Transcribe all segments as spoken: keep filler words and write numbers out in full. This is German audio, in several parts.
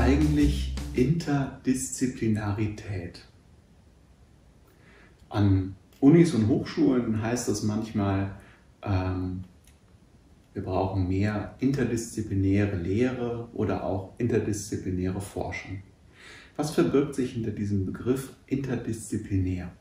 eigentlich Interdisziplinarität? An Unis und Hochschulen heißt das manchmal, ähm, wir brauchen mehr interdisziplinäre Lehre oder auch interdisziplinäre Forschung. Was verbirgt sich hinter diesem Begriff interdisziplinär?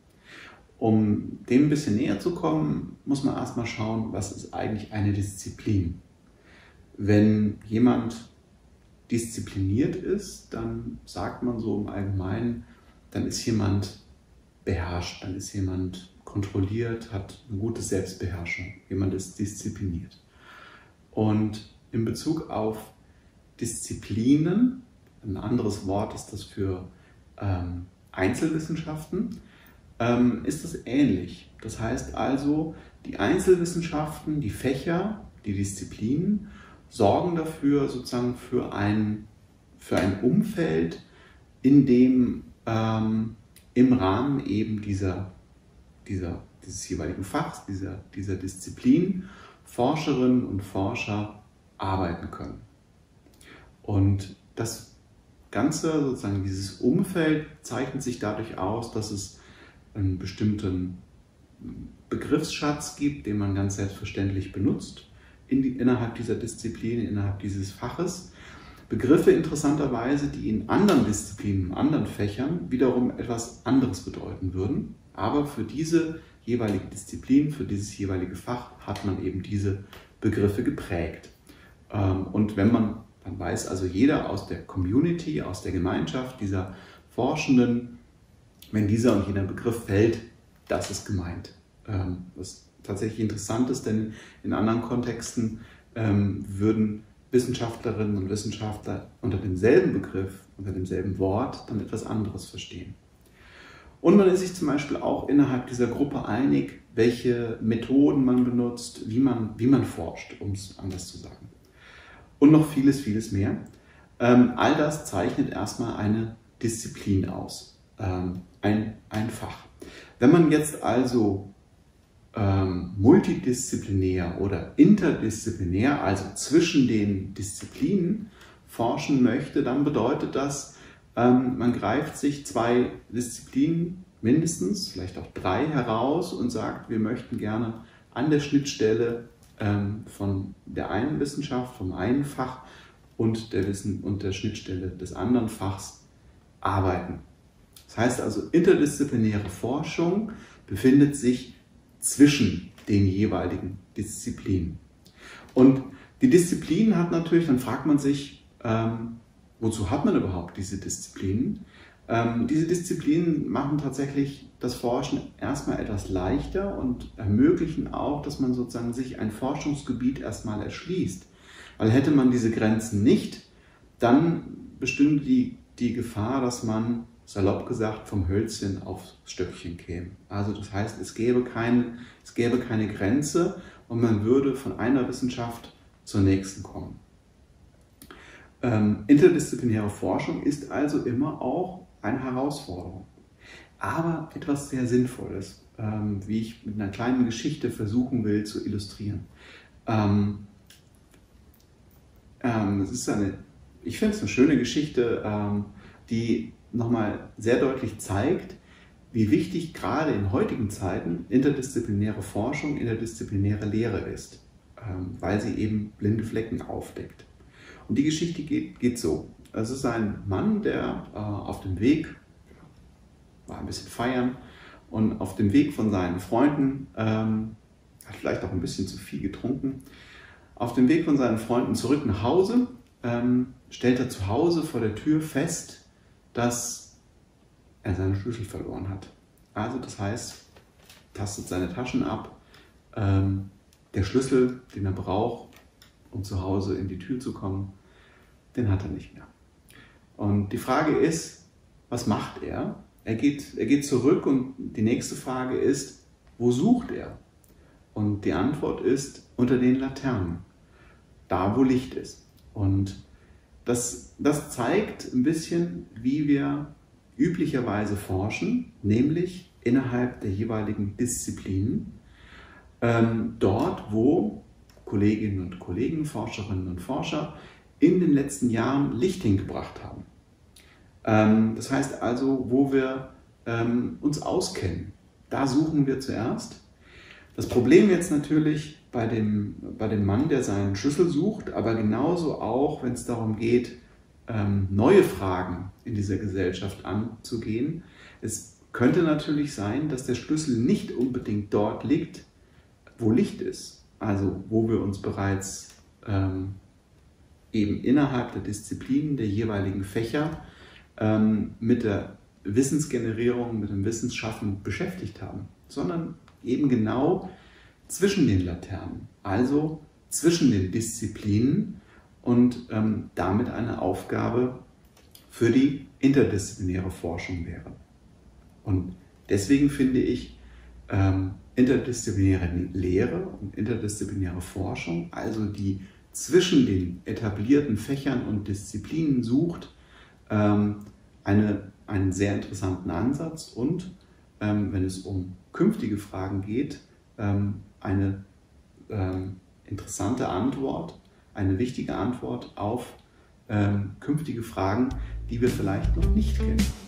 Um dem ein bisschen näher zu kommen, muss man erstmal schauen, was ist eigentlich eine Disziplin. Wenn jemand diszipliniert ist, dann sagt man so im Allgemeinen, dann ist jemand beherrscht, dann ist jemand kontrolliert, hat eine gute Selbstbeherrschung, jemand ist diszipliniert. Und in Bezug auf Disziplinen, ein anderes Wort ist das für ähm, Einzelwissenschaften, ähm, ist das ähnlich. Das heißt also, die Einzelwissenschaften, die Fächer, die Disziplinen sorgen dafür sozusagen für ein, für ein Umfeld, in dem ähm, im Rahmen eben dieser, dieser, dieses jeweiligen Fachs, dieser, dieser Disziplin Forscherinnen und Forscher arbeiten können. Und das Ganze, sozusagen dieses Umfeld, zeichnet sich dadurch aus, dass es einen bestimmten Begriffsschatz gibt, den man ganz selbstverständlich benutzt in die, innerhalb dieser Disziplin, innerhalb dieses Faches. Begriffe interessanterweise, die in anderen Disziplinen, in anderen Fächern wiederum etwas anderes bedeuten würden, aber für diese jeweilige Disziplin, für dieses jeweilige Fach hat man eben diese Begriffe geprägt. Und wenn man, dann weiß also jeder aus der Community, aus der Gemeinschaft dieser Forschenden, wenn dieser und jener Begriff fällt, das ist gemeint. Was tatsächlich interessant ist, denn in anderen Kontexten würden Wissenschaftlerinnen und Wissenschaftler unter demselben Begriff, unter demselben Wort dann etwas anderes verstehen. Und man ist sich zum Beispiel auch innerhalb dieser Gruppe einig, welche Methoden man benutzt, wie man, wie man forscht, um es anders zu sagen. Und noch vieles, vieles mehr. Ähm, all das zeichnet erstmal eine Disziplin aus, ähm, ein, ein Fach. Wenn man jetzt also ähm, multidisziplinär oder interdisziplinär, also zwischen den Disziplinen forschen möchte, dann bedeutet das, man greift sich zwei Disziplinen mindestens, vielleicht auch drei heraus und sagt, wir möchten gerne an der Schnittstelle von der einen Wissenschaft, vom einen Fach und der, Wissen und der Schnittstelle des anderen Fachs arbeiten. Das heißt also, interdisziplinäre Forschung befindet sich zwischen den jeweiligen Disziplinen. Und die Disziplin hat natürlich, dann fragt man sich, ähm, wozu hat man überhaupt diese Disziplinen? Ähm, diese Disziplinen machen tatsächlich das Forschen erstmal etwas leichter und ermöglichen auch, dass man sozusagen sich ein Forschungsgebiet erstmal erschließt. Weil hätte man diese Grenzen nicht, dann bestünde die, die Gefahr, dass man, salopp gesagt, vom Hölzchen aufs Stöckchen käme. Also das heißt, es gäbe, kein, es gäbe keine Grenze und man würde von einer Wissenschaft zur nächsten kommen. Ähm, interdisziplinäre Forschung ist also immer auch eine Herausforderung, aber etwas sehr Sinnvolles, ähm, wie ich mit einer kleinen Geschichte versuchen will zu illustrieren. Ähm, ähm, es ist eine, ich finde es eine schöne Geschichte, ähm, die nochmal sehr deutlich zeigt, wie wichtig gerade in heutigen Zeiten interdisziplinäre Forschung, interdisziplinäre Lehre ist, ähm, weil sie eben blinde Flecken aufdeckt. Und die Geschichte geht, geht so. Es ist ein Mann, der äh, auf dem Weg, war ein bisschen feiern, und auf dem Weg von seinen Freunden, ähm, hat vielleicht auch ein bisschen zu viel getrunken, auf dem Weg von seinen Freunden zurück nach Hause, ähm, stellt er zu Hause vor der Tür fest, dass er seinen Schlüssel verloren hat. Also das heißt, tastet seine Taschen ab, ähm, der Schlüssel, den er braucht, um zu Hause in die Tür zu kommen, den hat er nicht mehr. Und die Frage ist, was macht er? Er geht, er geht zurück und die nächste Frage ist, wo sucht er? Und die Antwort ist, unter den Laternen, da wo Licht ist. Und das, das zeigt ein bisschen, wie wir üblicherweise forschen, nämlich innerhalb der jeweiligen Disziplinen, ähm, dort wo Kolleginnen und Kollegen, Forscherinnen und Forscher in den letzten Jahren Licht hingebracht haben. Ähm, das heißt also, wo wir ähm, uns auskennen, da suchen wir zuerst. Das Problem jetzt natürlich bei dem, bei dem Mann, der seinen Schlüssel sucht, aber genauso auch, wenn es darum geht, ähm, neue Fragen in dieser Gesellschaft anzugehen. Es könnte natürlich sein, dass der Schlüssel nicht unbedingt dort liegt, wo Licht ist, also wo wir uns bereits ähm, eben innerhalb der Disziplinen der jeweiligen Fächer ähm, mit der Wissensgenerierung, mit dem Wissensschaffen beschäftigt haben, sondern eben genau zwischen den Laternen, also zwischen den Disziplinen und ähm, damit eine Aufgabe für die interdisziplinäre Forschung wäre. Und deswegen finde ich ähm, interdisziplinäre Lehre und interdisziplinäre Forschung, also die zwischen den etablierten Fächern und Disziplinen sucht, ähm, eine, einen sehr interessanten Ansatz und, ähm, wenn es um künftige Fragen geht, ähm, eine ähm, interessante Antwort, eine wichtige Antwort auf ähm, künftige Fragen, die wir vielleicht noch nicht kennen.